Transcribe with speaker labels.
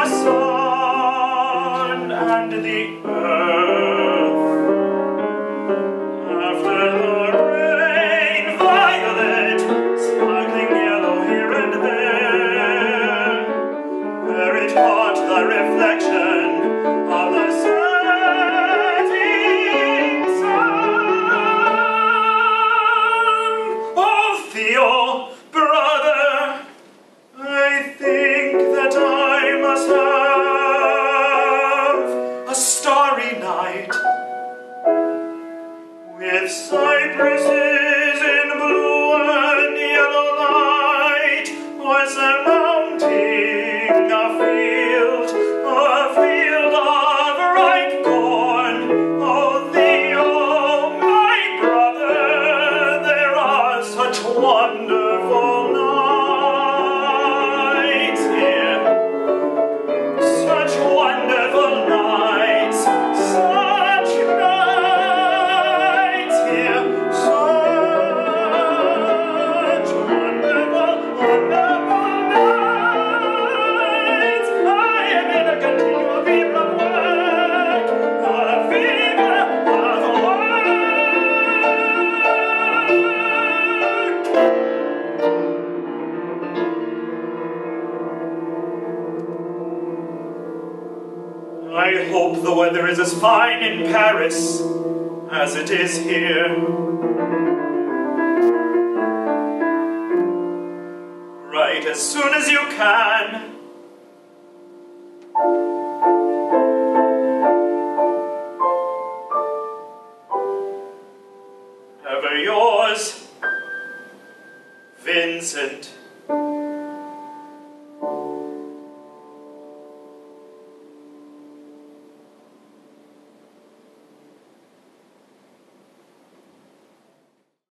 Speaker 1: the sun and the earth. After the rain, violet, sparkling yellow here and there, where it caught the reflection of the setting sun. Oh, Theo, brother, I think that I must have a starry night with cypresses in blue and yellow light, or surmounting a field of ripe corn. Oh, Theo, my brother, there are such wonderful nights here, such wonderful nights, such nights here, such wonderful, wonderful nights. I am in a continual fever of work, a fever of work. I hope the weather is as fine in Paris as it is here. Write as soon as you can. Ever yours, Vincent